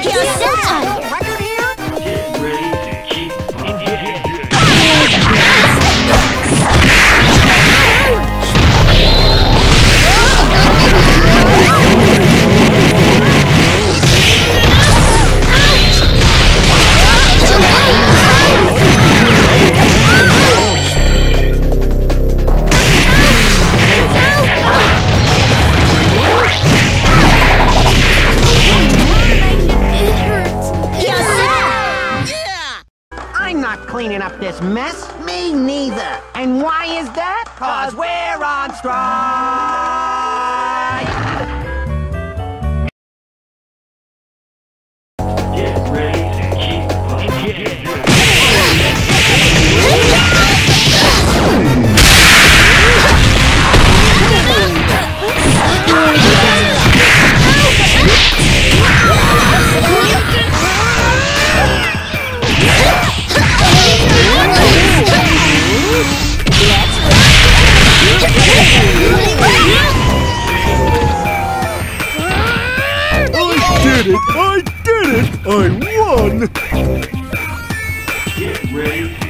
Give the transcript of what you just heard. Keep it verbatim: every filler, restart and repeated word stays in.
Cleaning up this mess? Me neither. And why is that? Cause we're on strike! Get ready to keep pushing. I did it! I did it! I won! Get ready.